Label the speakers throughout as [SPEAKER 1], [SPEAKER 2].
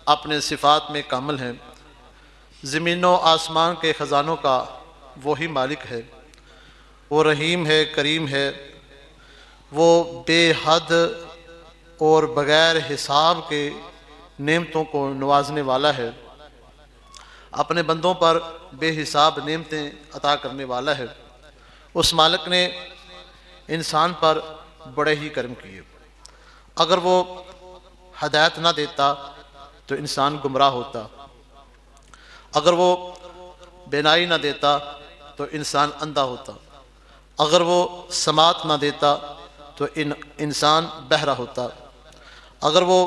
[SPEAKER 1] अपने सिफ़ात में कामिल हैं। ज़मीनों आसमान के ख़जानों का वही मालिक है। वो रहीम है, करीम है। वो बेहद और बग़ैर हिसाब के नेमतों को नवाजने वाला है। अपने बंदों पर बेहिसाब नेमतें अता करने वाला है। उस मालिक ने इंसान पर बड़े ही करम किए। अगर वो हदायत ना देता तो इंसान गुमराह होता। अगर वो बेनाई ना देता तो इंसान अंधा होता। अगर वो समात ना देता तो इंसान बहरा होता। अगर वो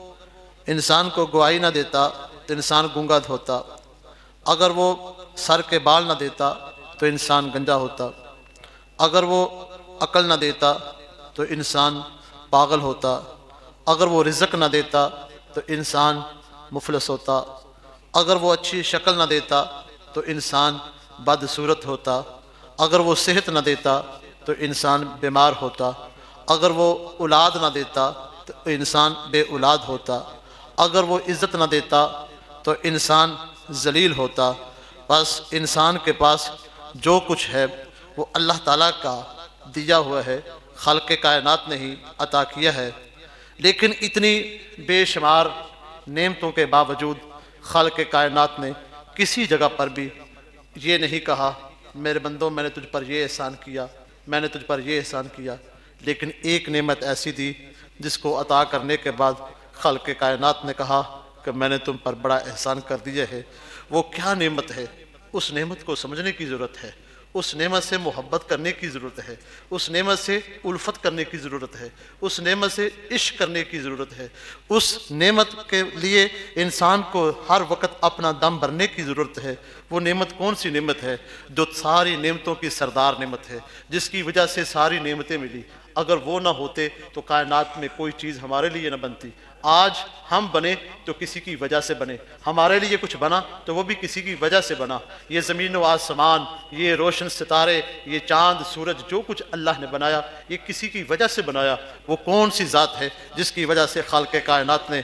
[SPEAKER 1] इंसान को गवाही ना देता तो इंसान गूंगा होता। अगर वो सर के बाल ना देता तो इंसान गंजा होता। अगर वो अकल ना देता तो इंसान पागल होता। अगर वो रिज़्क़ ना देता तो इंसान मुफलस होता। अगर वो अच्छी शक्ल ना देता तो इंसान बदसूरत होता। अगर वो सेहत ना देता तो इंसान बीमार होता। अगर वो औलाद ना देता तो इंसान बे औलाद होता। अगर वो इज़्ज़त ना देता तो इंसान जलील होता। बस इंसान के पास जो कुछ है वो अल्लाह ताला का दिया हुआ है, खल्क़ कायनात ने ही अता किया है। लेकिन इतनी बेशुमार नेमतों के बावजूद खल्क़ कायनात ने किसी जगह पर भी ये नहीं कहा मेरे बंदों मैंने तुझ पर ये एहसान किया, मैंने तुझ पर ये एहसान किया। लेकिन एक नेमत ऐसी थी जिसको अता करने के बाद खल्क़ कायनात ने कहा कि मैंने तुम पर बड़ा एहसान कर दिया है। वो क्या नेमत है, उस नेमत को समझने की ज़रूरत है। उस नेमत से मोहब्बत करने की ज़रूरत है। उस नेमत से उल्फत करने की ज़रूरत है। उस नेमत से इश्क करने की ज़रूरत है। उस नेमत के लिए इंसान को हर वक्त अपना दम भरने की ज़रूरत है। वो नेमत कौन सी नेमत है जो सारी नेमतों की सरदार नेमत है, जिसकी वजह से सारी नेमतें मिली। अगर वो ना होते तो कायनात में कोई चीज़ हमारे लिए ना बनती। आज हम बने तो किसी की वजह से बने, हमारे लिए कुछ बना तो वो भी किसी की वजह से बना। ये ज़मीन व आसमान, ये रोशन सितारे, ये चाँद सूरज, जो कुछ अल्लाह ने बनाया ये किसी की वजह से बनाया। वो कौन सी ज़ात है जिसकी वजह से खालिक़ कायनात ने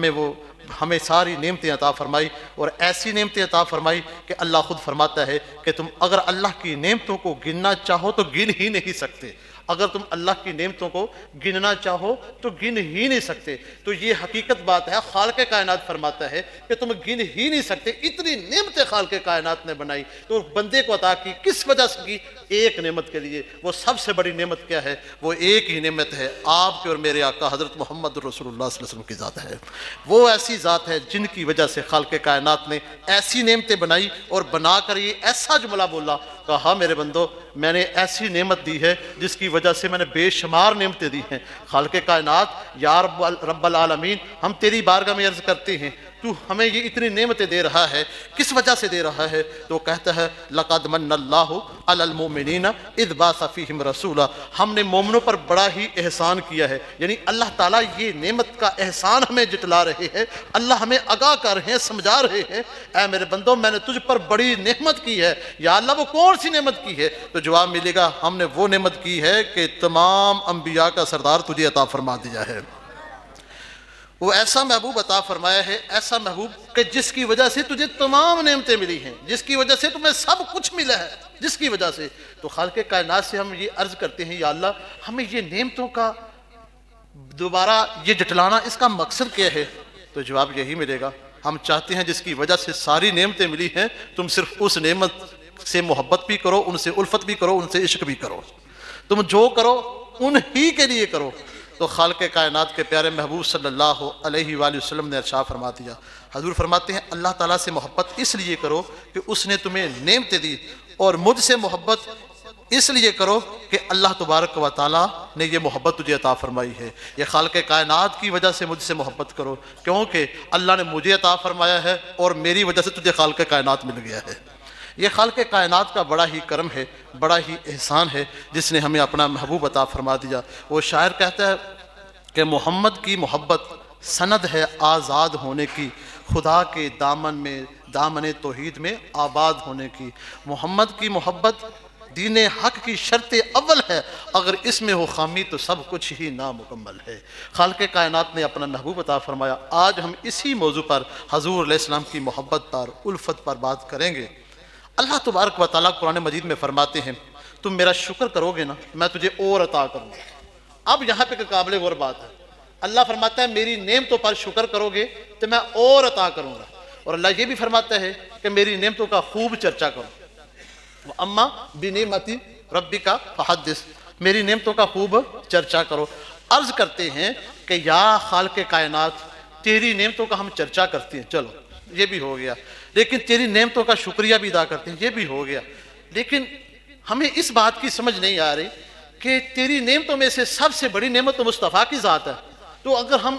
[SPEAKER 1] हमें सारी नेमतें अता फरमाई। और ऐसी नेमतें अता फरमाई कि अल्लाह खुद फरमाता है कि तुम अगर अल्लाह की नेमतों को गिनना चाहो तो गिन ही नहीं सकते। अगर तुम अल्लाह की नेमतों को गिनना चाहो तो गिन ही नहीं सकते। तो ये हकीकत बात है, खालिक़ कायनात फरमाता है कि तुम गिन ही नहीं सकते। इतनी नेमतें खालिक़ कायनात ने बनाई तो बंदे को अता की, किस वजह से की? एक नेमत के लिए। वो सबसे बड़ी नेमत क्या है? वो एक ही नेमत है, आपके और मेरे आका हज़रत मोहम्मद रसूलुल्लाह सल्लल्लाहु अलैहि वसल्लम की ज़ात है। वो ऐसी ज़ात है जिनकी वजह से खालिक़ कायनात ने ऐसी नेमतें बनाई और बनाकर ये ऐसा जुमला बोला, कहा मेरे बंदो मैंने ऐसी नेमत दी है जिसकी वजह से मैंने बेशुमार नेमतें दी हैं। खालिक़ कायनात या रब्बल आलमीन, हम तेरी बारगाह में अर्ज़ करते हैं तू हमें ये इतनी नेमतें दे रहा है, किस वजह से दे रहा है? तो कहता है लक़द मन्नल्लाहु अलल मोमिनीना इज़ बअसा फ़ीहिम रसूला, हमने मोमिनों पर बड़ा ही एहसान किया है। यानी अल्लाह ताला ये नेमत का एहसान हमें जितला रहे हैं, अल्लाह हमें आगाह कर रहे हैं, समझा रहे हैं, ऐ मेरे बंदो मैंने तुझ पर बड़ी नेमत की है। या अल्लाह वो कौन सी नेमत की है? तो जवाब मिलेगा हमने वो नेमत की है कि तमाम अम्बिया का सरदार तुझे अता फरमा दिया है। वो ऐसा महबूब अता फरमाया है, ऐसा महबूब कि जिसकी वजह से तुझे तमाम नेमतें मिली हैं, जिसकी वजह से तुम्हें सब कुछ मिला है, जिसकी वजह से। तो खालिक़ कायनात से हम ये अर्ज़ करते हैं या अल्लाह हमें ये नेमतों का दोबारा ये जटलाना, इसका मकसद क्या है? तो जवाब यही मिलेगा, हम चाहते हैं जिसकी वजह से सारी नेमतें मिली हैं तुम सिर्फ उस नेमत से मोहब्बत भी करो, उनसे उल्फत भी करो, उनसे इश्क भी करो। तुम जो करो उन्हीं के लिए करो। तो खालिक़ कायनात के प्यारे महबूब सल्लल्लाहु अलैहि वसल्लम ने इरशाद फरमा दिया, हजूर फरमाते हैं अल्लाह ताला से मोहब्बत इसलिए करो कि उसने तुम्हें नेमतें दी, और मुझसे मोहब्बत इसलिए करो कि अल्लाह तबारक व तआला ने ये मोहब्बत तुझे अता फरमाई है। ये खालिक़ कायनात की वजह से मुझसे मोहब्बत करो, क्योंकि अल्लाह ने मुझे अता फरमाया है और मेरी वजह से तुझे खालिक़ कायनात मिल गया है। ये खालिक़ कायनात का बड़ा ही करम है, बड़ा ही एहसान है जिसने हमें अपना महबूब अता फरमा दिया। वो शायर कहता है कि मोहम्मद की मोहब्बत सनद है आज़ाद होने की, खुदा के दामन में दामन तौहीद में आबाद होने की। मोहम्मद की मोहब्बत दीन हक की शर्त अव्वल है, अगर इसमें हो खामी तो सब कुछ ही नामुकम्मल है। खालिक़ कायनात ने अपना महबूब अता फरमाया। आज हम इसी मौजू पर हज़ूर अलैहिस्सलाम की मोहब्बत पर, उल्फत पर बात करेंगे। अल्लाह तबारक व तआला कुरान मजीद में फरमाते हैं, तुम मेरा शुक्र करोगे ना, मैं तुझे और अता करूँगा। अब यहाँ पे काबिल गौर बात है, अल्लाह फरमाता है मेरी नेमतों पर शुक्र करोगे तो मैं और अता करूँगा। और अल्लाह ये भी फरमाता है कि मेरी नेमतों का खूब चर्चा करो। अम्मा बिनेमती रब्बिका फहद्दिस, मेरी नेमतों का खूब चर्चा करो। अर्ज करते हैं कि या खालिक़ कायनात, तेरी नेमतों का हम चर्चा करते हैं, चलो ये भी हो गया, लेकिन तेरी नेमतों का शुक्रिया भी अदा करते हैं, ये भी हो गया, लेकिन हमें इस बात की समझ नहीं आ रही कि तेरी नेमतों में से सबसे बड़ी नेमत तो मुस्तफ़ा की ज़ात है। तो अगर हम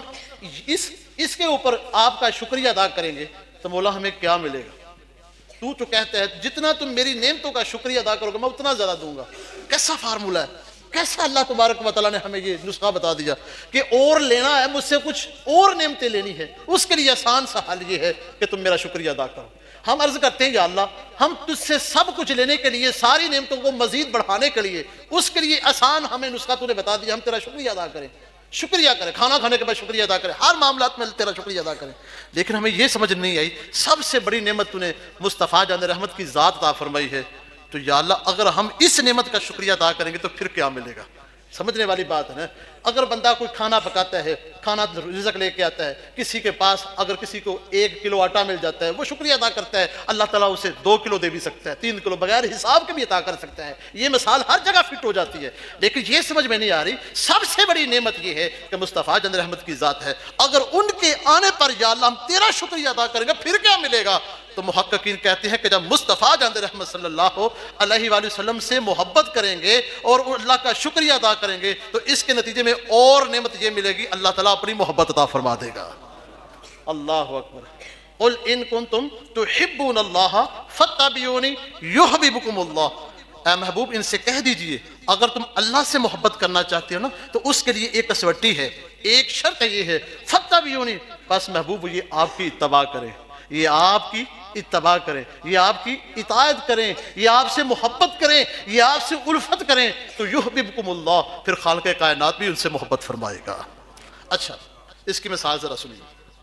[SPEAKER 1] इसके ऊपर आपका शुक्रिया अदा करेंगे तो मौला हमें क्या मिलेगा? तू तो कहता है जितना तुम मेरी नेमतों का शुक्रिया अदा करोगे मैं उतना ज़्यादा दूंगा। कैसा फार्मूला है, कैसा अल्लाह तबारक व तआला ने हमें ये नुस्खा बता दिया कि और लेना है मुझसे, कुछ और नेमतें लेनी है, उसके लिए आसान सा हल ये है कि तुम मेरा शुक्रिया अदा करो। हम अर्ज करते हैं या अल्लाह, हम तुझसे सब कुछ लेने के लिए, सारी नेमतों को मजीद बढ़ाने के लिए, उसके लिए आसान हमें नुस्खा तूने बता दिया, हम तेरा शुक्रिया अदा करें, शुक्रिया करें, खाना खाने के बाद शुक्रिया अदा करें, हर मामलात में तेरा शुक्रिया अदा करें। लेकिन हमें यह समझ नहीं आई सबसे बड़ी नेमत तूने मुस्तफ़ा जान रहमत की ज़ात अता फरमाई है। तो या अल्लाह अगर हम इस नेमत का शुक्रिया अदा करेंगे तो फिर क्या मिलेगा? समझने वाली बात है ना। अगर बंदा कोई खाना पकाता है, खाना रिज़्क़ लेके आता है, किसी के पास अगर किसी को 1 किलो आटा मिल जाता है, वो शुक्रिया अदा करता है, अल्लाह ताला उसे 2 किलो दे भी सकता है, 3 किलो बगैर हिसाब के भी अता कर सकता है। ये मिसाल हर जगह फिट हो जाती है। लेकिन ये समझ में नहीं आ रही सबसे बड़ी नेमत ये है कि मुस्तफ़ा जंद रहमत की ज़ात है। अगर उनके आने पर या अल्लाह हम तेरा शुक्रिया अदा करेंगे फिर क्या मिलेगा? तो मुहक्किकीन कहते हैं कि जब मुस्तफ़ा जंद रहमत सल्लल्लाहु अलैहि वसल्लम से मोहब्बत करेंगे और अल्लाह का शुक्रिया अदा करेंगे तो इसके नतीजे में और नेमत ये मिलेगी, अल्लाह ताला अपनी मोहब्बत अता फरमा देगा। अल्लाहु अकबर। कुल इन कुंतुम तुहिब्बूनल्लाह फत्तबिऊनी युहब्बिबुकुमुल्लाह। ऐ महबूब इनसे कह दीजिए अगर तुम अल्लाह से मोहब्बत करना चाहते हो ना तो उसके लिए एक कसवट्टी है, एक शर्त ये है, फत्तबिऊनी, बस महबूब ये आपकी इत्तबा करें, ये आपकी इत्तबा करें, ये आपकी इताअत करें, ये आपसे मोहब्बत करें, ये आपसे उल्फत करें तो युहब्बिबुकुमुल्लाह, फिर खालिक़ कायनात भी उनसे मोहब्बत फरमाएगा। अच्छा, इसकी मिसाल ज़रा सुनिए।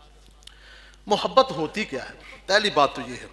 [SPEAKER 1] मोहब्बत होती क्या है? पहली बात तो ये है,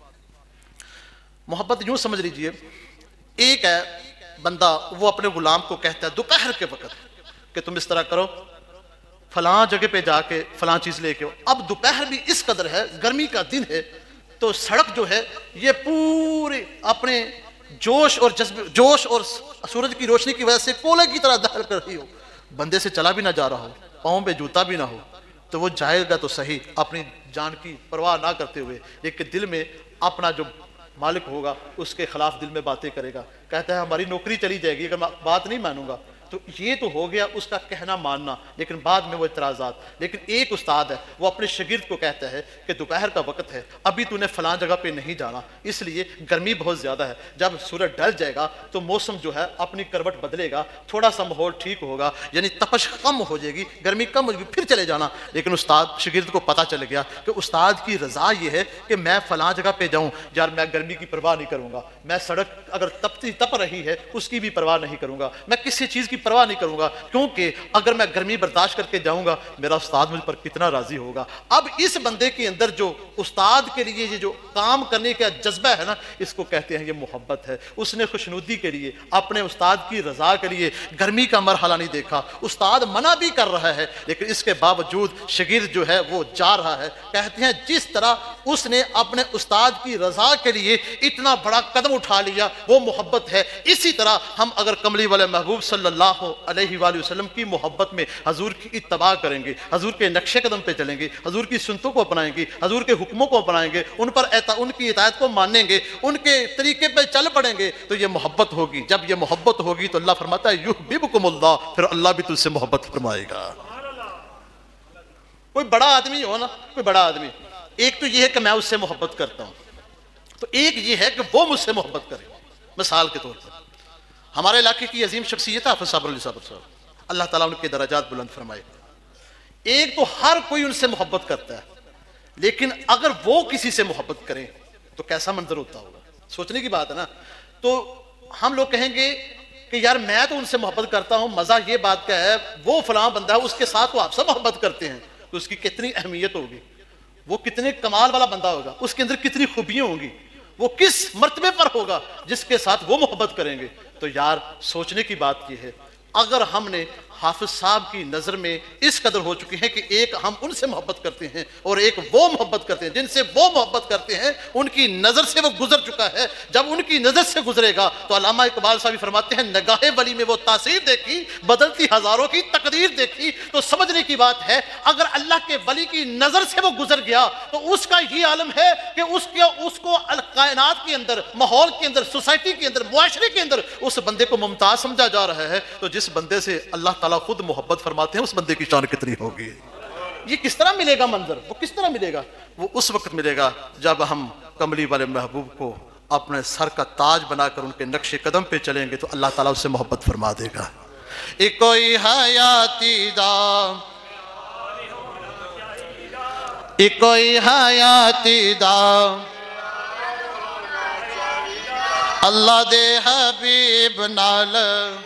[SPEAKER 1] मोहब्बत यूँ समझ लीजिए, एक है बंदा वो अपने गुलाम को कहता है दोपहर के वक़्त कि तुम इस तरह करो, फलां जगह पे जाके फलां चीज़ लेके आओ। अब दोपहर भी इस कदर है, गर्मी का दिन है, तो सड़क जो है ये पूरे अपने जोश और सूरज की रोशनी की वजह से कोले की तरह दहल कर रही हो, बंदे से चला भी ना जा रहा हो, पाँव पे जूता भी ना हो, तो वो जाएगा तो सही अपनी जान की परवाह ना करते हुए, लेकिन दिल में अपना जो मालिक होगा उसके खिलाफ दिल में बातें करेगा, कहता है हमारी नौकरी चली जाएगी अगर मैं बात नहीं मानूंगा। तो ये तो हो गया उसका कहना मानना, लेकिन बाद में वो इतराज़ात। लेकिन एक उस्ताद है वो अपने शागिर्द को कहता है कि दोपहर का वक्त है, अभी तूने फलां जगह पे नहीं जाना, इसलिए गर्मी बहुत ज़्यादा है, जब सूरज ढल जाएगा तो मौसम जो है अपनी करवट बदलेगा, थोड़ा सा माहौल ठीक होगा, यानी तपश कम हो जाएगी, गर्मी कम हो जाएगी, फिर चले जाना। लेकिन उस्ताद शागिर्द को पता चल गया कि उस्ताद की रज़ा ये है कि मैं फलां जगह पर जाऊँ, यार मैं गर्मी की परवाह नहीं करूँगा, मैं सड़क अगर तप रही है उसकी भी परवाह नहीं करूँगा, मैं किसी चीज़ परवाह नहीं करूंगा, क्योंकि अगर मैं गर्मी बर्दाश्त करके जाऊंगा मेरा उस्ताद मुझ पर कितना राजी होगा। अब इस बंदे के अंदर जो उस्ताद के लिए ये जो काम करने का जज्बा है ना, इसको कहते हैं ये मोहब्बत है। उसने खुशनुदी के लिए, अपने उस्ताद की रजा के लिए गर्मी का मरहला नहीं देखा, उस्ताद मना भी कर रहा है लेकिन इसके बावजूद शागिर्द जो है वो जा रहा है। कहते हैं जिस तरह उसने अपने उस्ताद की रजा के लिए इतना बड़ा कदम उठा लिया वो मोहब्बत है। इसी तरह हम अगर कमली वाले महबूब सल्लल्लाहु अलैहि वसल्लम की मोहब्बत में हजूर की इत्तबा करेंगे, हजूर के नक्शे कदम पे चलेंगे, हजूर की सुन्नतों को अपनाएंगे, हजूर के हुक्मों को अपनाएंगे, उन पर उनकी इताअत को मानेंगे, उनके तरीके पे चल पड़ेंगे तो ये मोहब्बत होगी। जब ये मोहब्बत होगी तो अल्लाह फरमाता है युहब्बिबुकुमुल्लाह, फिर अल्लाह भी तुझसे मोहब्बत फरमाएगा। कोई बड़ा आदमी हो ना, कोई बड़ा आदमी, एक तो ये है कि मैं उससे मोहब्बत करता हूँ, तो एक ये है कि वो मुझसे मोहब्बत करे। मिसाल के तौर पर हमारे इलाके की अजीम शख्सियत हाफिज़ साहब, अल्लाह ताला उनके दराजात बुलंद फरमाए। एक तो हर कोई उनसे मोहब्बत करता है, लेकिन अगर वो किसी से मोहब्बत करें तो कैसा मंजर होता होगा, सोचने की बात है ना। तो हम लोग कहेंगे कि यार मैं तो उनसे मोहब्बत करता हूँ, मज़ा ये बात का है वो फलां बंदा है उसके साथ वो आपसे मोहब्बत करते हैं, तो उसकी कितनी अहमियत होगी, वो कितने कमाल वाला बंदा होगा, उसके अंदर कितनी खूबियाँ होंगी, वो किस मर्तबे पर होगा जिसके साथ वो मोहब्बत करेंगे। तो यार सोचने की बात यह है, अगर हमने हाफिज साहब की नज़र में इस कदर हो चुके हैं कि एक हम उनसे मोहब्बत करते हैं और एक वो मोहब्बत करते हैं जिनसे वो मोहब्बत करते हैं, उनकी नज़र से वो गुजर चुका है। जब उनकी नज़र से गुजरेगा तो अल्लामा इकबाल साहब फरमाते हैं, नगाहे वली में वो तासीर देखी, बदलती हज़ारों की तकदीर देखी। तो समझने की बात है, अगर अल्लाह के वली की नज़र से वो गुजर गया तो उसका ये आलम है कि उसको कायनात के अंदर, माहौल के अंदर, सोसाइटी के अंदर, मुआशरे के अंदर उस बंदे को मुमताज़ समझा जा रहा है। तो जिस बंदे से अल्लाह ताला खुद मोहब्बत फरमाते हैं, उस बंदे की शान कितनी होगी। ये किस तरह मिलेगा मंजर, वो किस तरह मिलेगा? वो उस वक्त मिलेगा जब हम कमली वाले महबूब को अपने सर का ताज बनाकर उनके नक्शे कदम पे चलेंगे तो अल्लाह ताला उससे मोहब्बत फरमा देगा। एक कोई हयाती दा, एक कोई हयाती दा, अल्लाह दे हबीब नाल,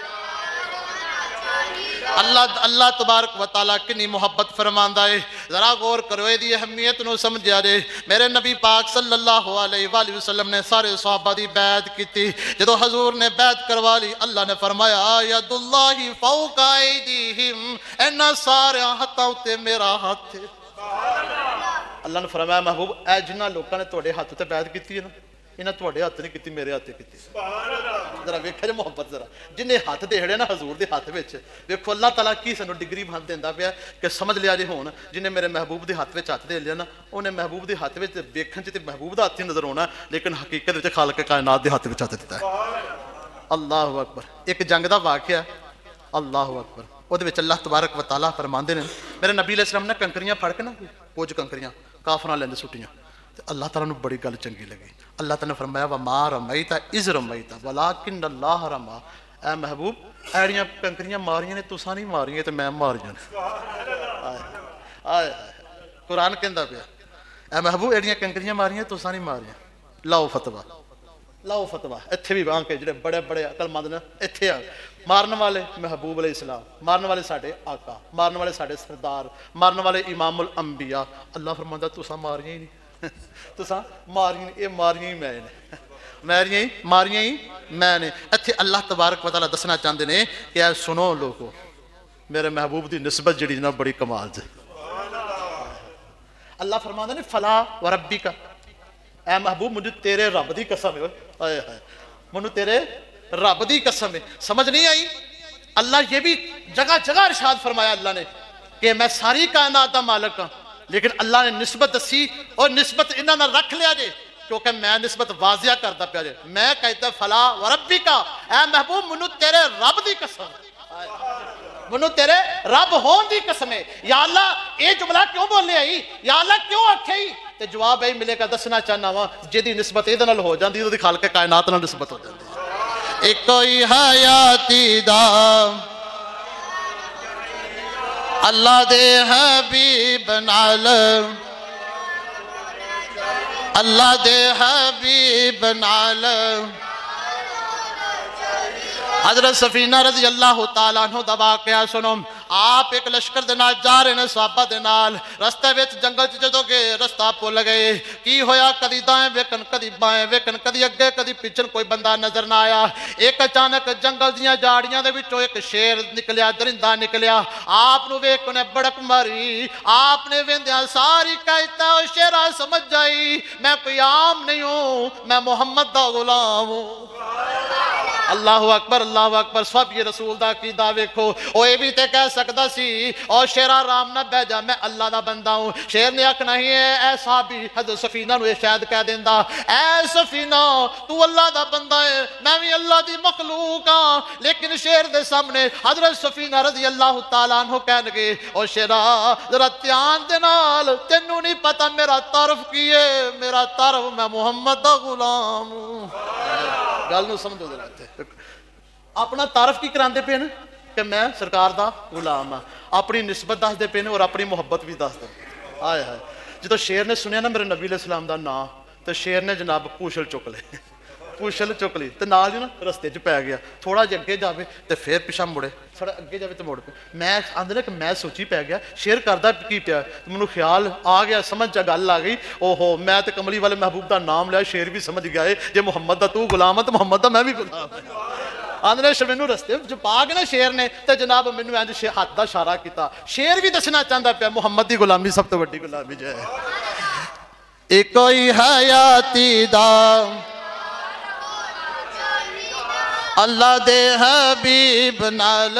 [SPEAKER 1] अल्लाह तबारक व तआला कितनी मोहब्बत फरमांदा है। जरा गौर करो, इसकी अहमियत नूं समझिया जे। मेरे नबी पाक सल्लल्लाहु अलैहि वसल्लम ने सारे सहाबा दी बैत की। जदों हजूर ने बैत करवा ली, अल्लाह ने फरमाया यदुल्लाहि फौका ऐदीहिम, इन्हां सारे हत्थां उत्ते मेरा हथ है। अल्लाह ने फरमाया महबूब, ऐ जिन्हां लोकां ने तुहाडे हत्थ ते बैत कीती है ना, इन्हें तुहाडे हत्थ नहीं की, मेरे हत्थ की। जरा वेखा जे मोहब्बत, जरा जिन्हें हत्थ देड़े ना हजूर के हत्थ में, वेखो अल्लाह ताला की सानू डिग्री बन देंदा पिया कि समझ लिया जे हुण जिन्हें मेरे महबूब के हत्थ में हत्थ दे लिया ना, उन्हें महबूब के हत्थ में वेखण च महबूब का हत्थ ही नजर आना, लेकिन हकीकत खाल के कायनात के हत्थ में हत्थ दिता है। अल्लाह अकबर। एक जंग का वाकया, अल्लाह अकबर, वो अल्लाह तबारक व तआला फरमाते हैं, मेरे नबी अलैहि सलाम ने कंकरियां फड़ के ना, कुछ कंकरियां काफरां लैंदे सुट्टियां, अल्लाह ताला नूं बड़ी गल चंगी लगी। अल्लाह ताला ने फरमाया वमा रमैता इज़ रमैता वलाकिन अल्लाह रमा। ऐ महबूब, ऐड़ियां कंकरियां मारियां ने, तुसां नहीं मारियां तो मैं मारियां ने। आए कुरान कहंदा पिया, ऐ महबूब ऐड़ियां कंकरियां मारियां तुसां नहीं मारियां। लाओ फतवा, लाओ फतवा। इत्थे भी आके जिहड़े बड़े बड़े अकलमंद ने इत्थे आ, मारन वाले महबूब अलैहिस्सलाम, मारन वाले साडे आका, मारन वाले साडे सरदार, मारन वाले इमामुल अंबिया। अल्लाह फरमांदा तुसां मारियां ही नहीं, तुसां मारियां, ये मारियां ही मैं ने, मारियां ही मैं ने। इत्थे अल्लाह तबारक व तआला दसना चाहते हैं कि सुनो लोगो, मेरे महबूब की निस्बत जी ना बड़ी कमाल ज। अल्लाह फरमांदा ने फला व रब्बी का, ऐ महबूब मुझे तेरे रब की कसम है, आए हाय मुझे तेरे रब की कसम है। समझ नहीं आई? अल्लाह ये भी जगह जगह इरशाद फरमाया अल्लाह ने कि मैं सारी कायनात का मालिक हाँ, लेकिन अल्लाह ने निस्बत दसी और निस्बत इन्होंने रख लिया जे, क्योंकि मैं निस्बत वाजिया करता पाया जे। मैं कहता फला व रब्बी का, ऐ महबूब मुझे तेरे रब की कसम, मुझे तेरे रब होने की कसम है। या अल्लाह ये जुमला क्यों बोले आई, या अल्लाह क्यों आखे ही? तो जवाब यही मिलेगा, दसना चाहना वा जिहदी निस्बत इहदे नाल हो जाती, उहदी खाल के कायनात नाल निस्बत हो जाती है। एक कोई हयाती दा, अल्लाह दे हबीब नाल, अल्लाह दे हबीब नाल। हजरत सफीना रज़ी अल्लाह तआला अन्हु दा वाक़या सुनो। आप एक लश्कर दे नाल जा रहे ने, सहाबा दे नाल, रस्ते विच जंगल च जदों गए रस्ता भुल गए। की होया, कदी दाएं वेखन, कदी बाएं वेखन, कदी अगे कदी पिछन, कोई बंदा नजर ना आया। एक अचानक जंगल दियां झाड़ियां दे विचों एक शेर निकलिया, दरिंदा निकलिया। आप नूं वेख के बड़क मारी, आपने वेंदियां सारी कहता शेरा समझ जाई मैं कोई आम नहीं हूं, मैं मोहम्मद दा गुलाम हूं। अल्लाह अकबर, अल्लाह अकबर। सब ये रसूल दा कीदा वेखो। ओ ये भी ते कह सकदा सी और शेरा राम ना बह जा, मैं अल्लाह दा बंदा हूं। शेर ने आखना ही है ऐसा भी हजरत सफीना नूं शायद कह देंदा, ऐ सफीना तू अल्लाह दा बंदा है, मैं भी अल्लाह दी मखलूक हां। लेकिन शेर दे सामने हजरत सफीना रज़ी अल्लाह तआला अन्हु कहणगे, ओ शेरा जरा ध्यान दे नाल, तेनू नहीं पता मेरा तारफ की है, मेरा तारफ मैं मोहम्मद दा गुलाम हूं। गल नूं समझो जरा, अपना तारफ की करांदे पे न कि मैं सरकार दा गुलाम हाँ, अपनी निस्बत दसदे पे और अपनी मुहब्बत भी दसदे। आए हाय, जो शेर ने सुनिया ना मेरे नबी अलैहि सलाम दा नाम, तो शेर ने जनाब पूछल चुक ले। पुछल चुक ली तो नाल ही ना रस्ते च पै गया, थोड़ा जिहा अगे जाए तो फिर पिछा मुड़े, थोड़ा अगे जाए तो मुड़ पे। मैं आंदे ना कि मैं सोची पै गया शेर करदा की पिया, मैनू ख्याल आ गया, समझ च गल आ गई, ओहो मैं तो कमली वाले महबूब का नाम लिया, शेर भी समझ गया है जे मुहम्मद का तू गुलाम है तो मुहम्मद का मैं भी गुलाम है। आंदे ने मैनू रस्ते च पा के ना शेर ने तो जनाब मैनू इंज हाथ का इशारा किया, शेर भी दसना चाहता पिया मुहम्मद की गुलामी सब तो वड्डी गुलामी जो है। एक ही हयाती दा अल्लाह दे हबीब नाल,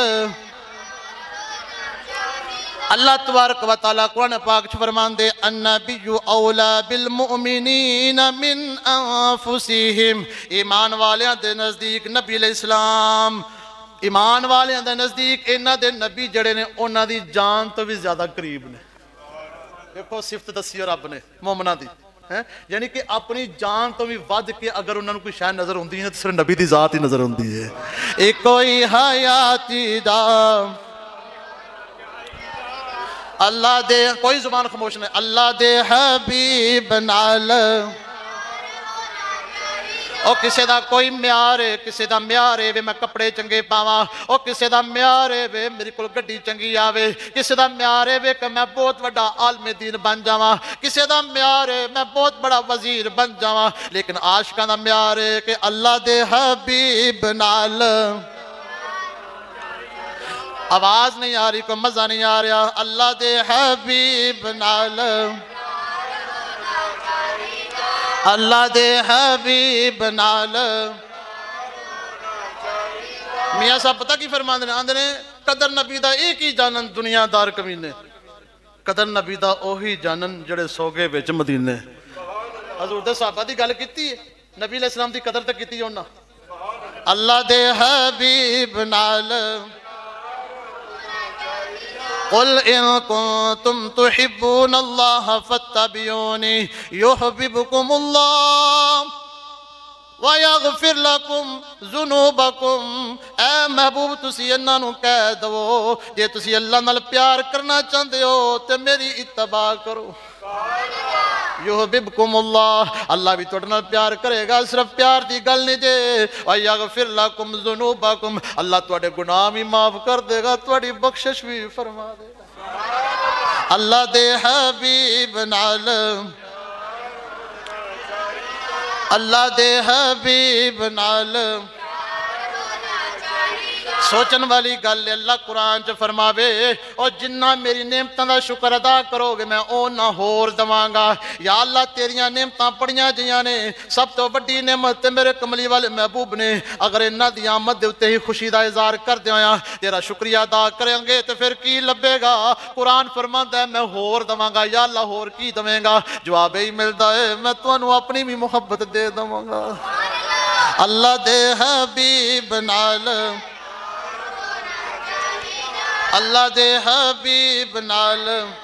[SPEAKER 1] अल्लाह तबारक व तआला कुरान पाक च फरमांदे अन्नबिय्यु औला बिल मुमिनीन मिन अनफुसिहिम, ईमान वालियां दे नज़दीक नबी अलैहिस्सलाम, ईमान वालियां दे नज़दीक इन्हां दे नबी जड़े ने उन्हां दी जान तो भी ज़्यादा करीब ने। देखो सिफत दसी रब ने मोमना दी है, यानी कि अपनी जान तो भी वध के अगर उन्होंने कोई शय नजर आती है तो सिर्फ नबी की जात ही नजर आती है। एक कोई हयाती दा अल्लाह दे, कोई जुबान खामोश नहीं, अल्लाह दे हबीब नाल ओ किसे दा कोई म्यार है, किसे दा म्यार है वे मैं कपड़े चंगे पावा, ओ किसे दा म्यार है वे मेरे को गड्डी चंगी आवे, किसे दा म्यार है वे कि मैं बहुत बड़ा आलमे दीन बन जावा, किसे दा म्यार है मैं बहुत बड़ा वजीर बन जावा, लेकिन आशिकां दा म्यार है कि अल्लाह दे हबीब नाल। आवाज नहीं आ रही, कोई मजा नहीं आ रहा, अल्लाह दे हबीब नाल, अल्लाह दे हबीब नाल। मियाँ साहब पता की फरमाते हैं, आंदे ने कदर नबी दा एक ही जानन दुनियादार कमीने, कदर नबी दा ओही जानन जड़े सोगे विच मदीने। हजूर दे सहाबा दी गल कीती है, नबी अलैहि सलाम दी कदर तो कीती उन्हां। अल्लाह दे हबीब नाल कुल इन कुंतुम तुहिब्बून अल्लाह फत्तबिऊनी युहब्बिबकुमुल्लाह व यगफिर लकुम ज़ुनूबकुम। ऐ महबूब तुसी इन्हां नूं कह दवो जे तुसी अल्लाह नाल प्यार करना चाहते हो तो मेरी इत्तबा करो। युहब्बिबकुमुल्लाह, अल्लाह भी तुहाडे नाल प्यार करेगा, सिर्फ प्यार की गल नहीं जे, व यगफिर लकुम ज़ुनूबकुम, अल्लाह तुहाडे गुनाह भी माफ कर देगा, तुहाडी बख्शिश भी फरमा देगा। अल्लाह दे हबीब नाल, अल्लाह दे हबीब नाल। सोचन वाली गल अल्लाह कुरान च फरमावे, और जिन्ना मेरी नेमतां दा शुक्र अदा करोगे मैं ओना होर दवांगा। या अल्लाह तेरियां नेमतां पड़ियां जियां ने, सब तो वड्डी नेमत मेरे कमली वाले महबूब ने, अगर इन्हां दी आमद दे उत्ते ही खुशी दा इज़हार करदे होया तेरा शुक्रिया अदा करेंगे तो फिर की लभेगा। कुरान फरमांदा है मैं होर दवांगा। या अल्लाह होर की दवेंगा? जवाब यही मिलता है मैं तुहानू अपनी भी मुहब्बत दे दवांगा। अल्लाह दे हबीब नाल, अल्लाह दे हबीब नाल।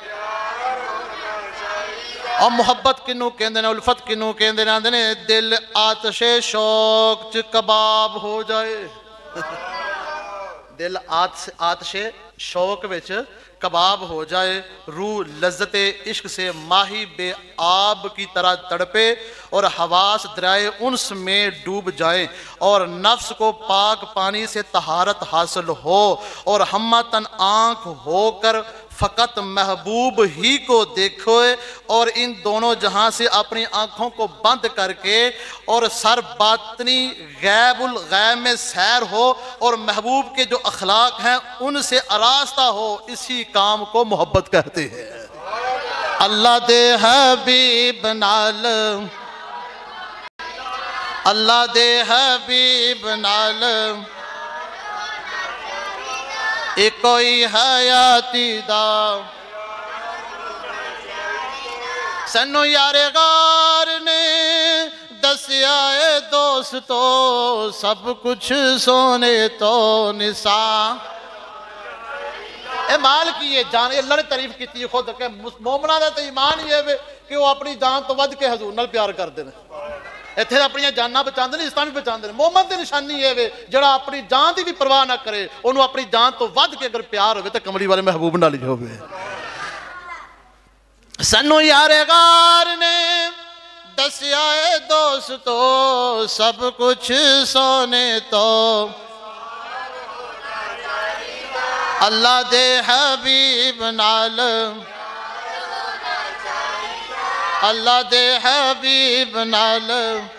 [SPEAKER 1] और मुहब्बत किनू कहंदे ने, उल्फत किनू कहंदे ने? आंदे ने दिल आतशे शौक च कबाब हो जाए। दिल आतशे शौक विच कबाब हो जाए, रूह लज्जते इश्क से माही बे आब की तरह तड़पे और हवास दरियाए उन्स में डूब जाए, और नफ्स को पाक पानी से तहारत हासिल हो, और हम्मतन आँख होकर फ़कत महबूब ही को देखो, और इन दोनों जहां से अपनी आँखों को बंद करके और सर बातनी गैबुल गैब में सैर हो, और महबूब के जो अखलाक हैं उनसे आरास्ता हो, इसी काम को मोहब्बत कहते हैं। अल्लाह दे हबीब नाल, अल्लाह दे हबीब नाल। एक कोई हयाती दा सन्नू यारे गार ने दसिया है दोस्तो, सब कुछ सोने तो निसा। ए माल की ये जान, अल्लाह ने तारीफ की खुद के मोमना का तो ईमान ही है कि वो अपनी जान तो वध के हजूर नाल प्यार करते हैं। इत्थे अपनी जाना बचाते हैं, इस्लाम भी बचाते हैं। मोमन की निशानी है वे जड़ा अपनी जान की भी परवाह ना करे, उन्होंने अपनी जान तो वध के अगर प्यार हो तो कमली वाले महबूब नाल ही होवे। सन्नू यारे गार ने दसिया है दोस्तों सब कुछ सोने तो अल्लाह दे हबीब नाल अल्लाह दे हबीब नाल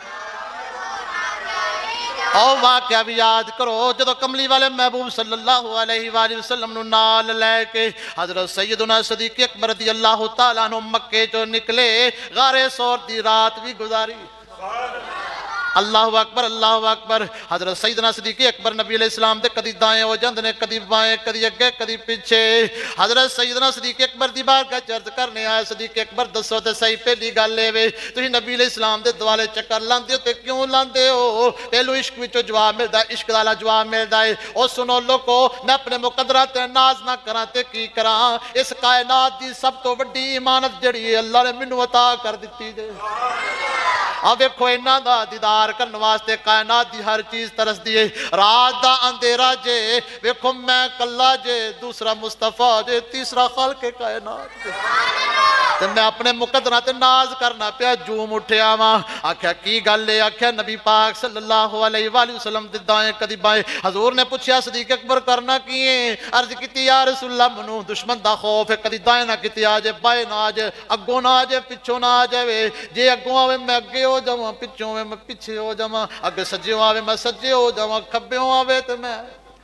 [SPEAKER 1] और वाक़या भी याद करो जो कमली वाले महबूब सल्लल्लाहु अलैहि वसल्लम नु नाल लैके हज़रत सैयदना सदीक़ अकबर रज़ियल्लाहु तआला अन्हु मक्के चो निकले गारे सौर दी रात भी गुजारी। अल्लाहु अकबर हज़रत सैयदना सदीक़ अकबर नबी अलैहिस्सलाम दे कदी दाएं हो जांदे ने कदी बाएं कदी अगे कदी पीछे। हज़रत सैयदना सदीक़ अकबर दी बारगाह च अर्ज़ करने आए सदीक़ अकबर दसो ते सही पहली गल ए वे तुसीं नबी अलैहिस्सलाम दे दुआले चक्कर लांदे हो ते क्यों लांदे हो? पहलू इश्क विचों जवाब मिलदा इश्क दा जवाब मिलदा है ओ सुनो लोको मैं अपने मुकद्दरा ते नाज ना करां ते की करां। इस कायनात दी सब तो वड्डी इमानत जिहड़ी है अल्लाह ने मैनूं अता कर दित्ती जे। आ वेखो इन्हां दा दीदार करने वास्ते कायनात दी हर चीज तरसदी है। रात दा अंधेरा जे वेखो मैं कल्ला जे दूसरा मुस्तफा जे तीसरा खालके कायनात जे ते मैं अपने मुकद्दरा ते नाज करना पिया जूम उठिया वा। आख्या की गल है? आख्या नबी पाक सल्लल्लाहु अलैहि वसल्लम दे दाएं कदी बाएं। हजूर ने पूछया सदीक़ अकबर करना की है? अर्ज की या रसूलल्लाह मनु दुश्मन दा खौफ है कदी दाएं ना किती आ जाए बाएं ना आ जाए अगों ना आ जाए पिछों ना आ जाए। जे अगों आवे मैं अगे हो जावां पिछों आवे मैं पिछे हो जावां अगे सज्जों आवे मैं सज्जे हो जावां खब्बेों आवे तो मैं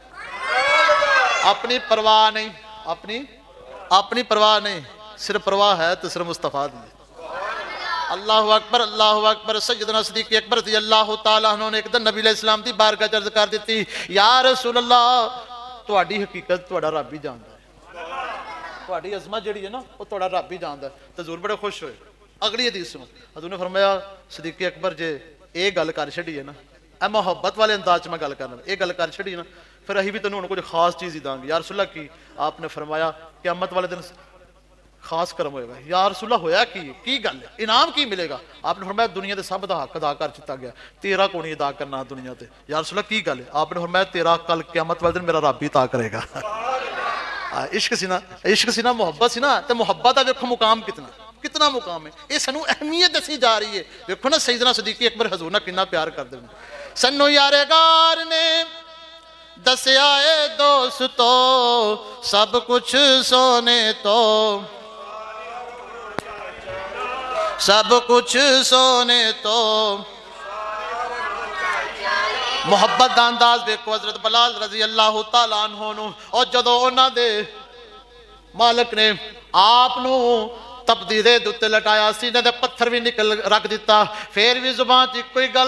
[SPEAKER 1] अपनी परवाह नहीं अपनी परवाह नहीं सिर्फ परवाह है तो सिर्फ मुस्तफा दी। अल्लाहु अकबर सैयदना सदीक़ अकबर रज़ियल्लाहु तआला अन्हु ने एक दिन नबी अलैहिस्सलाम दी बारगाह च अर्ज़ कर दी या रसूल अल्लाह तुहाडी हकीकत तुहाडा रब ही जानदा है तुहाडी अज़मत जिहड़ी है ना वो तुहाडा रब ही जानदा है। तो हज़ूर बड़े खुश होए। अगली हदीस सुनो हज़ूर ने फरमाया सदीक़ अकबर जे ये गल कर छड़ी है ना ए मोहब्बत वाले अंदाज च मैं गल करना ये गल कर छड़ी ना फिर असीं भी तैनूं हुण कुछ खास चीज़ ही दांगे। या रसूल अल्लाह की आपने फरमाया क़यामत वाले दिन खास कर्म होएगा। या रसूल अल्लाह होया की गल है इनाम की मिलेगा? आपने फरमाया दुनिया के सब दा हक अदा कर दिता गया तेरा को नहीं अदा करना दुनिया ते। या रसूल अल्लाह की गल है? आपने फरमाया तेरा कल क़यामत वाले दिन मेरा रब ही अता करेगा। इश्क सी ना मोहब्बत सी ना तो मोहब्बत का देखो मुकाम कितना मुकाम है ये सानू अहमियत दसी जा रही है। देखो ना सैयदना सदीक़ अकबर हजूर ना कितना प्यार करते हैं। सन्नू यारेगार ने दसिया है दोस्तों सब कुछ सोने तो सब कुछ सोने तो मुहब्बत का अंदाज देखो हजरत बिलाल रजी अल्लाह तआला अन्हु और जदों उन्हां दे मालिक ने आप तपदी रेत उत्ते लटाया सीने दे पत्थर भी निकल रख दिता फिर भी जुबान च कोई गल।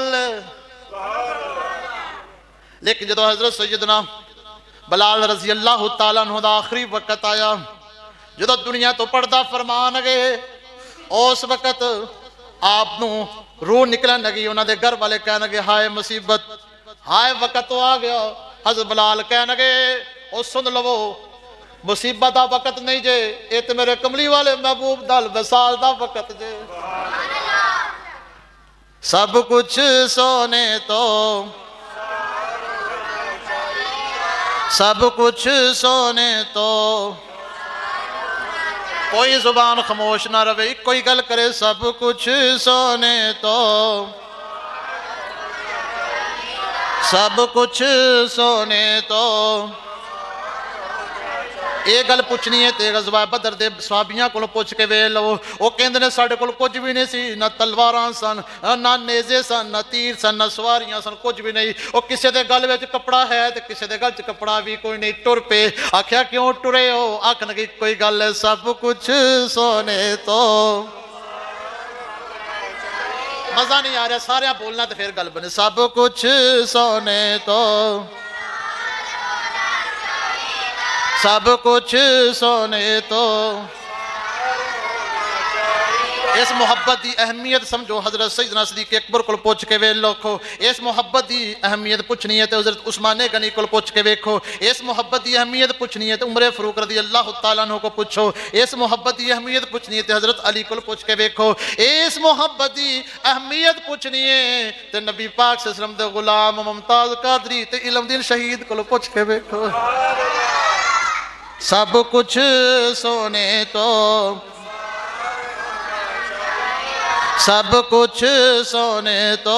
[SPEAKER 1] लेकिन जदों हजरत सैयदना बिलाल रजी अल्लाह तआला अन्हु दा आखिरी वक्त आया जदों दुनिया तो पर्दा फरमान गए उस वक्त आप रूह निकलन लगी। उन्होंने घर वाले कह लगे हाय मुसीबत हाय वक्त तो आ गया। हज़रत बिलाल कह लगे ओ सुन लवो मुसीबत का वक्त नहीं जे ये तो मेरे कमली वाले महबूब दल विसाल का वक्त जे। सब कुछ सोने तो सब कुछ सोने तो कोई जुबान खामोश ना रहे कोई गल करे सब कुछ सोने तो सब कुछ सोने तो। ये गल पूछनी है तो गज़वा बदर दे सहाबियां को पुछ के वे लो वो कहते ने साडे कोल कुछ भी नहीं सी ना तलवारां सन ना नेजे सन ना तीर सन ना सवारियां सन कुछ भी नहीं। वो किसी के गल में कपड़ा है तो किसी के गल च कपड़ा भी कोई नहीं टुर पे। आख्या क्यों टुरे हो? आखन की कोई गल है सब कुछ सोने तो। मजा नहीं आ रहा सारे बोलना तो फिर गल बने सब कुछ सोने तो सब कुछ सोने तो। इस मुहब्बत की अहमियत समझो हजरत सैयदना सदीक़ अकबर को पुछ के वे लोखो। इस मुहब्बत की अहमियत पुछनी है तो हजरत उस्मान गनी को पुछ के वेखो। इस मुहब्बत की अहमियत पुछनी है तो उमर फारूक रज़ी अल्लाह तआला अन्हु को पुछो। इस मुहब्बत की अहमियत पुछनी है तो हजरत अली को पुछ के वेखो। इस मुहब्बत की अहमियत पुछनी है तो नबी पाक सल्लल्लाहु अलैहि वसल्लम दे गुलाम मुमताज कादरी ते इल्मदीन शहीद को पुछ के वेखो। सब कुछ सोने तो सब कुछ सोने तो।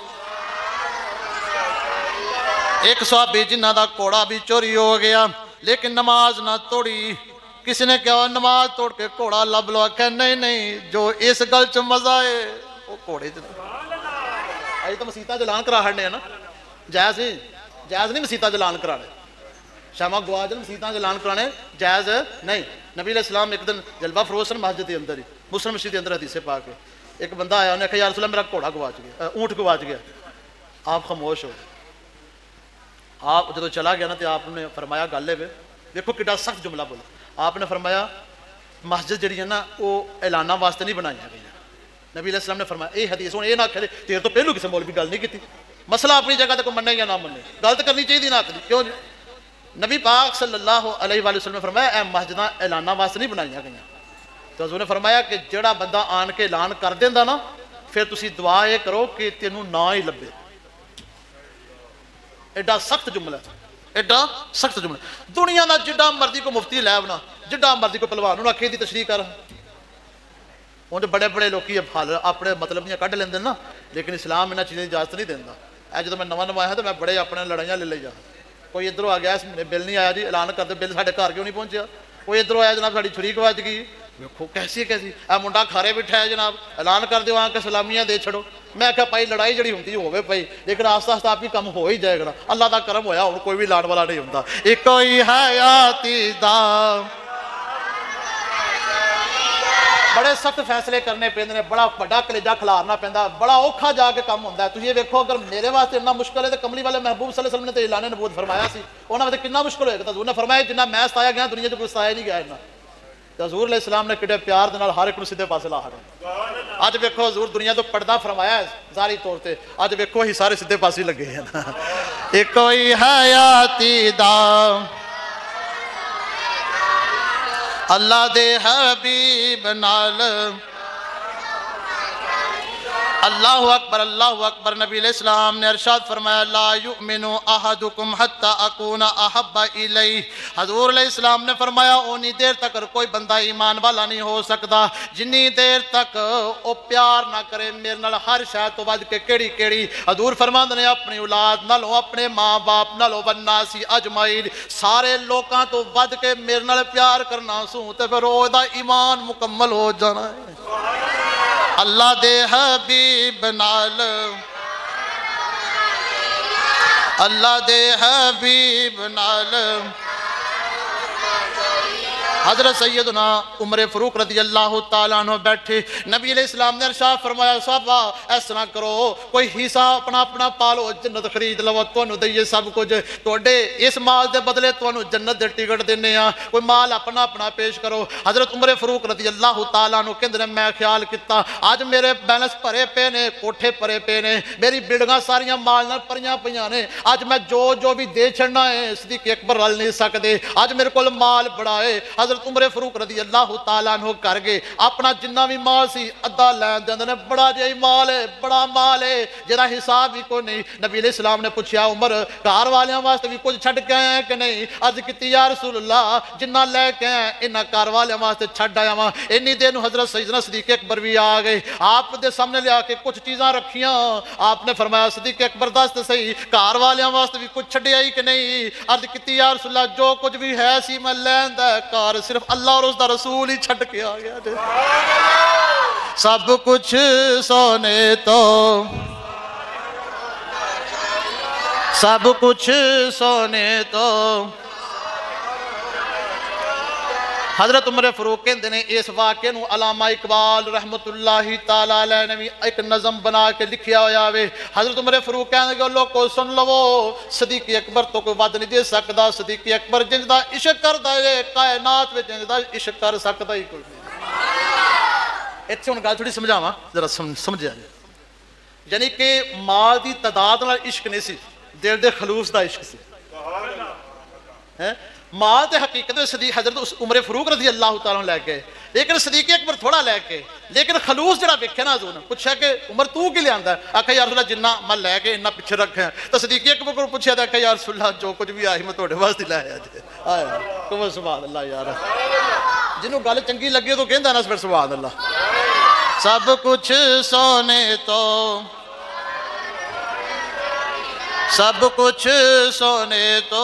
[SPEAKER 1] एक सहाबी जिन्हां दा घोड़ा भी चोरी हो गया लेकिन नमाज ना तोड़ी। किसी ने कहा नमाज तोड़ के घोड़ा लब लो, आख्या नहीं नहीं, जो इस गल च मजा है वो घोड़े च। अज तो मसीता जलान करा हड़ने ना, जायज नहीं, जायज नहीं मसीता जलान कराने, शामा गवाज मसीता जलान कराने जायज नहीं। नबी अलैहिस्सलाम एक दिन जलवा फरोसन मस्जिद के अंदर ही, मुस्लिम मस्जिद के अंदर हदीसे पा के एक बंदा आया, उन्हें आख्या या रसूल अल्लाह मेरा घोड़ा गवाच गया, ऊँट गवाच गया। आप खामोश हो। आप जो चला गया ना तो आपने फरमाया गल है वे, देखो कितना सख्त जुमला बोला। आपने फरमाया मस्जिद जी है ना वो ऐलाना वास्ते नहीं बनाई गई। नबी अलैहिस्सलाम ने फरमाया ये हदीस हूँ ये ना आखे तेरे तो पहलू किसी मौलवी गल नहीं की, मसला अपनी जगह तक मन्ने या ना मन्ने, गल तो करनी चाहिए ना आखदी क्यों। नबी पाक सल्लल्लाहु अलैहि वसल्लम ने फरमाया ए मस्जिदां ऐलाना वास्ते नहीं बनाई गई। तो हज़ूर ने फरमाया कि जेड़ा बंदा आन के ऐलान कर देंदा ना फिर तुसी दुआ ये करो कि तेनू ना ही लभे। एडा सख्त जुमला, एडा सख्त जुमला। दुनिया का जिड्डा मर्जी को मुफ्ती लै बना, जिड्डा मर्जी को पहलवान उन्होंने आखी दी तशरीह कर, उन्हें बड़े बड़े लोग हल अपने मतलब दियां कढ़ लेंदे ना, लेकिन इस्लाम इन्हां चीज़ों की इजाजत नहीं देंदा। जो मैं नवा नवा आया तो मैं बड़े अपने लड़ाइयां ले ली जा, कोई इधरों आ गया इस महीने बिल नहीं आया जी, ऐलान करते बिल साढ़े घर क्यों नहीं पहुंचा, कोई इधरों आया जनाब साड़ी छुरी गवाच गई, देखो कैसी कैसी आ मुंडा खारे बिठा है जनाब ऐलान कर दो आके सलामियां दे छड़ो। मैं क्या भाई लड़ाई जी होंगी हो भाई, लेकिन आस्ता आस्ता आप ही कम हो ही जाएगा, अल्लाह का करम होया हुण कोई भी लाण वाला नहीं होंदा। एक कोई हयाती दा बड़े सख्त फैसले करने पैंदे ने, बड़ा बड़ा कलेजा खिलारना पैंदा, बड़ा औखा जाके काम होंदा है। तुसीं ये वेखो अगर मेरे वास्ते इन्ना मुश्किल है तो कमली वाले महबूब सल्लल्लाहु अलैहि वसल्लम ने तो ऐलान नबूवत फरमाया सी, उन्हां वास्ते कितना मुश्किल होएगा। तो हज़ूर ने फरमाया जिन्ना मैं सताया गया दुनिया च कोई सताया नहीं गया इन्ना। तो हज़ूर अलैहिस्सलाम ने किड्डे प्यार दे नाल हर एक नूं सीधे पासे ला छड्या। अज वेखो हज़ूर दुनिया तो पर्दा फरमाया है जारी तौर पर, अज वेखो असीं सारे सीधे पासे लगे हैं। एक कोई हयाती दा अल्लाह दे हबीब नाल अल्लाहु अकबर अल्लाहु अकबर। नबी अलैहिस्सलाम ने इरशाद फरमाया ला युमिनु अहदुकुम हत्ता अकूना अहब्बा इलैहि। हज़ूर अलैहिस्सलाम ने फरमाया उन्नी देर तक कोई बंदा ईमान वाला नहीं हो सकता जिन्नी देर तक वो प्यार ना करे मेरे नाल हर शय तो वध के केड़ी केड़ी। हज़ूर फरमांदे ने अपनी औलाद नालों अपने माँ बाप नालों वन्नासी अजमाइन सारे लोगों तो वध के मेरे नाल प्यार करना सूं ते फिर ओदा ईमान मुकम्मल हो जाना है। अल्लाह दे हबीब नाल अल्लाह दे हबीब नाल। हज़रत सैयदना उमर फ़ारूक रज़ी अल्लाह तआला अन्हु बैठे, नबी अलैहिस्सलाम ने इरशाद फरमाया साहबा इस तरह करो कोई हिस्सा अपना अपना पालो जन्नत खरीद लवो, तुहानू दईए सब कुछ, तुहाडे इस माल के बदले तुहानू जन्नत दे टिकट देने आ, कोई माल अपना अपना पेश करो। हज़रत उमर फ़ारूक रज़ी अल्लाह तआला अन्हु कहंदे ने मैं ख्याल किया अज मेरे बैलेंस भरे पे ने, कोठे भरे पे ने, मेरी बिल्डिंगां सारियां माल नाल भरियां पईयां ने, अज मैं जो भी दे छड़ना है सदीक अकबर रल नहीं सकते, अज मेरे कोल माल बड़ा है। हज़रत उमर फ़ारूक रज़ी अल्लाह तआला अन्हु कर गए अपना जिन्ना भी माल सी अद्धा लैन देंदे ने, बड़ा जिहा माल है बड़ा माल है जिहदा हिसाब भी कोई नहीं। नबी अलैहिस्सलाम ने पूछा उमर घर वालियां वास्ते भी कुछ छड्ड के आया कि नहीं? अर्ज़ कीती या रसूल अल्लाह जिन्ना लैके आया इन्ना घर वालियां वास्ते छड्ड आया वां। इन्नी देर नूं हज़रत सैयदना सदीक अकबर भी आ गए, आप दे सामने लिया के कुछ चीज़ां रखियां, आपने फरमाया सदीक अकबर दस ते सही घर वालियां वास्ते भी कुछ छड्डिया ही कि नहीं? अर्ज़ कीती या रसूल अल्लाह जो कुछ भी है सी मैं लैन दा घर सिर्फ अल्लाह और उसका रसूल ही छड़ के आ गया। सब कुछ सोने तो सब कुछ सोने तो। हज़रत उमर फ़ारूक कहते हैं इस वाक़े नूं अलामा इकबाल रहमतुल्लाहि ताला अलैह ने भी एक नज़म बना के लिखिया होया वे। हज़रत उमर फ़ारूक कहते लोगों सुन लवो सदीक अकबर तो कोई वध नहीं दे सकता, सदीक अकबर जिंदा इश्क करदा है कायनात में जिंदा इश्क कर सकता ही कोई नहीं। इत्थे हुण गल थोड़ी समझावां जरा समझ आ जाए, यानी कि माल की तादाद नाल इश्क नहीं सी, दिल दे खलूस दा इश्क सी। माल तो हकीकत सदीक हज़रत उमर फ़ारूक रज़ी अल्लाह तआला लैके, लेकिन सदीक अकबर थोड़ा लैके, लेकिन खलूस जरा वेख्या ना हज़ूर ने पूछा कि उमर तू की लिया? आखिया यार रसूल जिन्ना मैं लैके इन्ना पिछे रखा। तो सदीक अकबर को पूछा तो आखिया यार रसूल जो कुछ भी आई मैं तुहाडे वास्ते लै आया। सुभान अल्लाह यार, जिन्होंने गल चंगी लगे तो कहंदा ना फिर सुभान अल्लाह। सब कुछ सोने तो, सब कुछ सोने तो।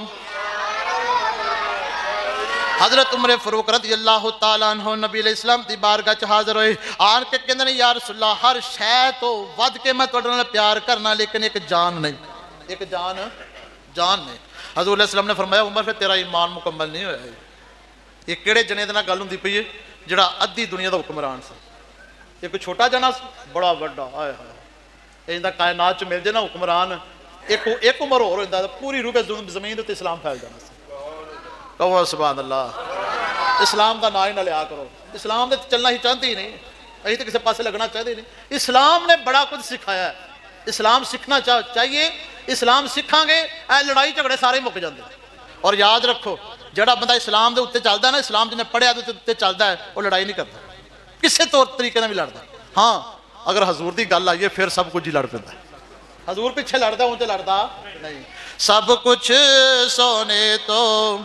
[SPEAKER 1] हजरत उमर फरूक रज़ी अल्लाह तआला अन्हु नबी अलैहिस्सलाम दी बारगाह च हाज़र होए। आन के कहंदे ने या रसूल अल्लाह, हर शै तो वध के मैं तुहाडे नाल प्यार करना, लेकिन एक जान नहीं, एक जान नहीं। हज़रत अलैहिस्सलाम ने फरमाया उमर फिर तेरा ईमान मुकम्मल नहीं होया। ये किहड़े जने दे नाल गल हुंदी पई है जिहड़ा अद्धी दुनिया दा हुक्मरान सी। एक छोटा जना बड़ा वड्डा, हाय हाय इंदा कायनात च मिल जाए ना हुक्मरान, एक उमर होर होंदा पूरी रूह जमीन दे उत्ते इस्लाम फैल जाना सी। कहो सुभान अल्लाह। इस्लाम का ना ही ना लिया करो, इस्लाम दे चलना ही चाहते ही नहीं, अभी तो किसी पासे लगना चाहते नहीं। इस्लाम ने बड़ा कुछ सिखाया है, इस्लाम सीखना चाहिए। इस्लाम सीखांगे लड़ाई झगड़े सारे मुक जाते। और याद रखो जड़ा बंदा इस्लाम के उत्ते चलता ना, इस्लाम जिन्हें पढ़िया उत्ते चलता है, वो लड़ाई नहीं करता किसी तौर तरीके भी लड़ता। हाँ अगर हजूर की गल आइए फिर सब कुछ ही लड़ पैंदा। हजूर पिछे लड़ता उन तो लड़ता नहीं। सब कुछ सोने तो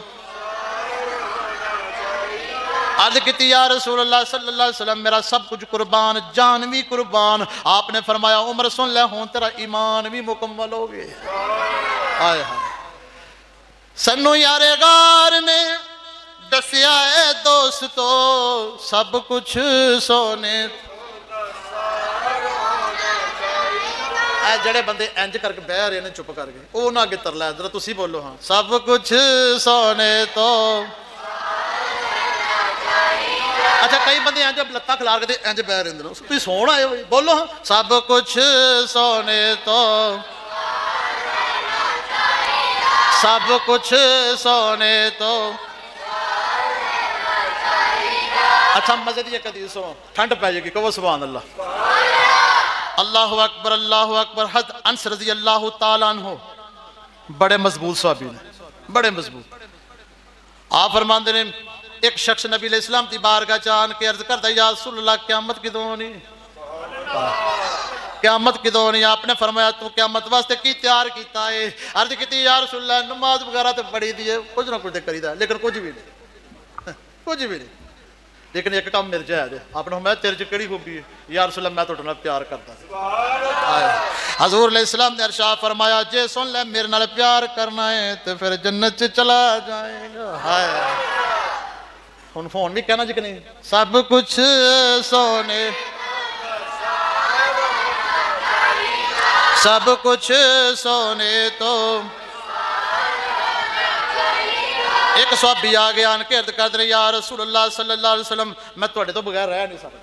[SPEAKER 1] अर्ज की या रसूल अल्लाह सल्लल्लाहु अलैहि वसल्लम, मेरा सब कुछ कुर्बान, जान भी कुर्बान। आपने फरमाया उमर सुन ले, हुण तेरा ईमान भी मुकम्मल हो गया। आए हाय सन्नू यारे गार ने दसिया है दोस्तों, सब कुछ सोने। जड़े बंदे इंज करके बह रहे हैं चुप करके, वो ना अगे तरला जरा तुसी बोलो। हाँ सब कुछ सोने तो। अच्छा कई बंदे इंज लत्तां खिलार के इंज बह रहे हैं, तुम सोण आए हो, बोलो। हाँ सब कुछ सोने तो, सब कुछ सोने तो। अच्छा मजे की एक हदीस हो, ठंड पै जाएगी, कहो सुभान अल्लाह। अल्लाहु अकबर अल्लाहु अकबर। हद अनस रज़ी अल्लाह तआला अन्हु बड़े मजबूत सहाबी ने, बड़े मजबूत। आप फरमाते ने एक शख्स नबी अलैहिस्सलाम की बारगाह च आन के अर्ज करता या रसूल अल्लाह क़यामत किदों होनी, क़यामत किदों होनी। आपने फरमाया तू क़यामत वास्ते की तैयार किया है। अर्ज की या रसूल अल्लाह नमाज वगैरह तो बड़ी दी है, कुछ ना कुछ तो करीदा, लेकिन कुछ भी नहीं, कुछ भी नहीं। लेकिन एक काम मेरे च है। आपने मैं तेरे च केड़ी खूबी है या रसूल अल्लाह, मैं तुहाडे नाल प्यार करता। हजूर अलैहिस्सलाम ने इरशाद फरमाया जे सुन ले मेरे नाल प्यार करना है तो फिर जन्नत च चला जाएगा। हाय हुण फोन भी कहना जी कि नहीं। सब कुछ सोने, सब कुछ सोने तो। एक सहाबी आ गया आन के अर्ज कर दे या रसूल अल्लाह सल्लल्लाहु अलैहि वसल्लम, मैं तुहाडे तो बगैर रह नहीं सकता।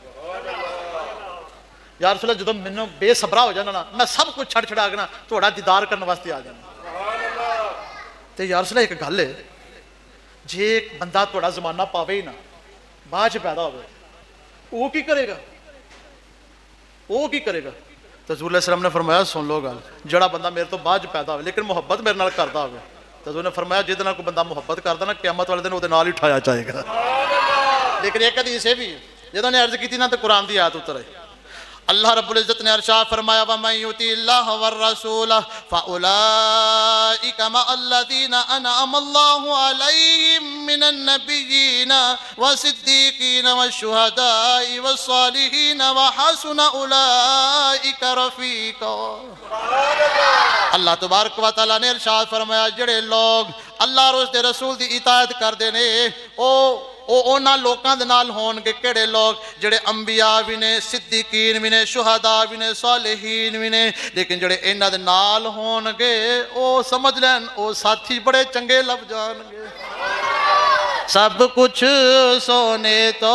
[SPEAKER 1] या रसूल अल्लाह, जदों मैनूं बेसबरा हो जाना ना, मैं सब कुछ छड़ छड़ा के ना तुहाडा दीदार करने वास्ते आ जाना। तो या रसूल अल्लाह एक गल है, जे एक बंदा तुहाडा जमाना पावे ही ना, बाद च पैदा होवे, वो की करेगा, वो की करेगा। तो हज़ूर अलैहि सलाम ने फरमाया सुन लो गल, जड़ा बंदा मेरे तो बाद च पैदा हो लेकिन मुहब्बत मेरे नाल करदा होवे, तो उन्हें फरमाया जिहदे नाल कोई बंदा मुहब्बत करदा ना, क़यामत वाले दिन उहदे नाल ही उठाया जाएगा। लेकिन एक हदीस भी जदों ने अर्ज की ना तो कुरान की आयत उतर आई। अल्लाह रब्बुल इज्जत ने इरशाद फरमाया वमन युतिल्लाह वर रसूल फउलाइका मअल्लज़ीना अनअमल्लाहु अलैहिम मिनन नबिय्यीन वसिद्दीकीन वशुहदाई वस्सालिहीन वहसुन उलाइका रफीका। अल्लाह तबारक व तआला ने इरशाद फरमाया जेड़े लोग अल्लाह और उसके रसूल की इताअत करते ने ओ उन्हां लोकां दे नाल होणगे केड़े लोग जेड़े अंबिया भी ने, सिद्दीकीन भी ने, शुहदा भी ने, सालिहीन भी ने। लेकिन जेड़े इन्हां दे नाल होणगे ओ समझ लैन ओ साथी बड़े चंगे लभ जाणगे। सब कुछ सोने तो,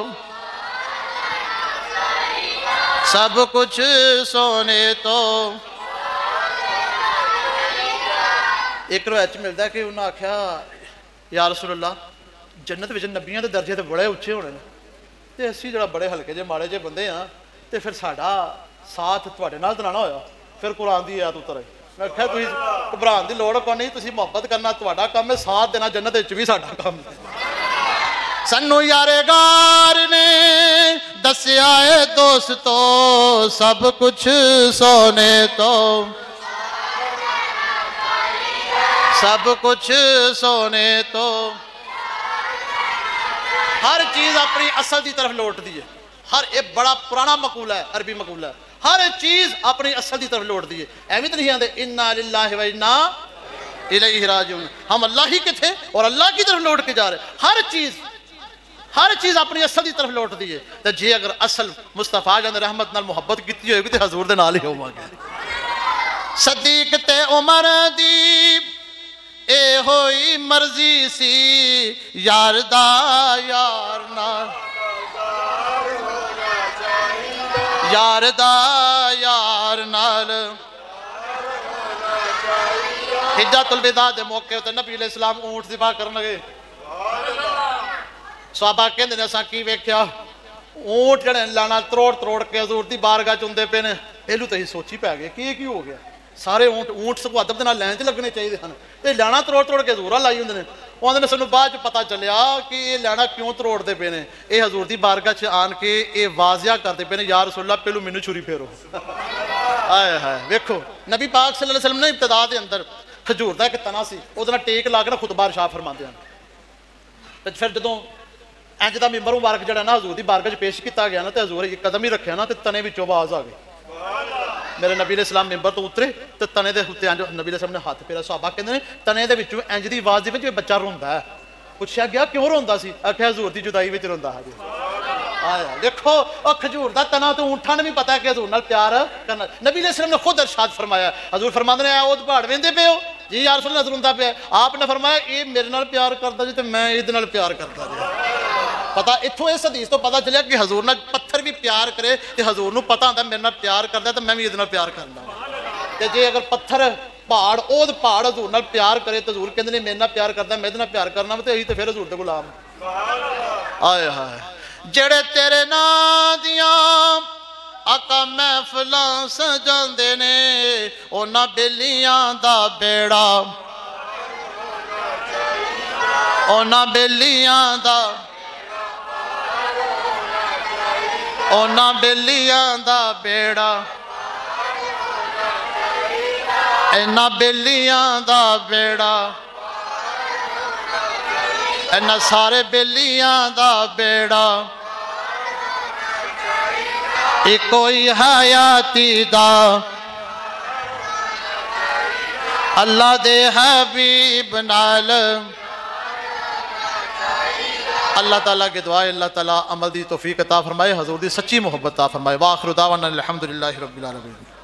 [SPEAKER 1] सब कुछ सोने तो। एक रवायत मिलता कि उन्हें आख्या या रसूल अल्लाह जन्नत विच नबियां के दर्जे तो बड़े उच्चे होने, तो असी जरा बड़े हल्के जे माड़े जे बंदे हाँ, तो फिर साडा साथ तुहाडे नाल तो ना होया। फिर कुरान की आयत उतर आई। मैं आख्या तुसीं घबराउण की लोड़ कोई नहीं, तुसीं मुहब्बत करना तुहाडा काम है, साथ देना जन्नत विच भी साडा काम है। सन्नू यारे गार ने दस्या है दोस्तों, सब कुछ सोने तो, सब कुछ सोने तो। हर चीज़ अपनी असल की तरफ लौटती है, हर एक बड़ा पुराना मकूला है, अरबी मकूला है, हर चीज़ अपनी असल की तरफ लौट दी है। एवं तो नहीं आते इन्ना लिल्लाहि व इन्ना इलैहि राजिऊन, हम अल्लाह ही के थे और अल्लाह की तरफ लौट के जा रहे। हर चीज़ अपनी असल की तरफ लौट दी है। तो जे अगर असल मुस्तफा जान रहमत नाल मुहब्बत की होगी तो हजूर दे नाल ही होवांगे। सदीक ते उमर दी ए होई मर्जी सी, यार दा यार नाल, यार दा यार नाल। हिज्जतुल विदा दे मौके ते नबी अलैहि सलाम ऊंट ज़िबा करन लगे। सहाबा कहंदे ने असां की वेख्या, ऊंट जड़े लाना त्रोड़ त्रोड़ के हजूर दी बारगाह च हुंदे पे ने। पहलू तो असीं सोची पै गए कि की हो गया, सारे ऊंट सगों अदब दे नाल लैन च लगने चाहिए हैं, ते लाना त्रोड़ त्रोड़ के हजूर लाई हुंदे ने। उन्होंने ने सानूं बाद च पता चलिया कि ये लाना क्यों त्रोड़ते पे ने, ये हजूर दी बारगाह च आन के ये वाजिया करते पे ने, या रसूलल्लाह पहलू मैनू छुरी फेरो। आए हाय वेखो, नबी पाक सल्लल्लाहु अलैहि वसल्लम ने इब्तिदा दे अंदर खजूर का एक तना सी, उहदे नाल टेक ला के ना खुतबा इरशाद फरमाते हैं। तो फिर जदों इंज दा मिंबर मुबारक जड़ा ना हजूर दी बारगाह च पेश किया गया ना, तो हजूर एक कदम ही रखा ना, तो तने विचों आवाज़ आ गई। मेरे नबी अलैहि सलाम मिंबर तो उतरे तो तने दे उत्ते इंज नबी अलैहि सलाम ने हाथ फेरा। सहाबा कहंदे ने तने दे विचों इंज दी आवाज़ जिवें जिवें बच्चा रोंदा है। पुछया गया क्यों रोंदा सी, आख्या हजूर दी जुदाई विच रोंदा है। आया देखो और खजूर दा तना तो ऊंठां ने भी पता है कि हजूर नाल प्यार करना। नबी अलैहि सलाम ने खुद इरशाद फरमाया, हजूर फरमांदे ने ओद पहाड़ वेंदे पे हो जी यार रसूल नजर रोंदा पिया, आपने फरमाया ये मेरे नाल प्यार करदा जी, तो मैं इहदे नाल प्यार करदा जी। पता इत्थों इस हदीस तो पता चलिया कि हजूर नाल पत्थर भी प्यार करे तो हजूर नूं पता होंदा मेरे नाल प्यार करदा, तो मैं भी इहदे नाल प्यार करदा। ते जे अगर पत्थर पहाड़ ओद पहाड़ हजूर नाल प्यार करे तो हजूर कहंदे ने मेरे नाल प्यार करदा, मैं इहदे नाल प्यार करना, तो असीं तो फिर हजूर दे गुलाम। आए हाय जेड़े तेरे नां दियां आका महफिलां सजांदे ने, उन्हां बेलियां दा बेड़ा, उन्हां बेलियां दा, उन्हां बेलियां दा बेड़ा, इन्हां बेलियां दा बेड़ा, इन्हां सारे बेलियां दा बेड़ा, इको ही हयाती दा अल्लाह दे हबीब नाल। अल्लाह ताला की दुआ है अल्लाह ताला अमल दी तौफीक अता फरमाए, हजूर दी सच्ची मोहब्बत अता फरमाए। वाखिरु दावाना अल्हम्दुलिल्लाहि रब्बिल आलमीन।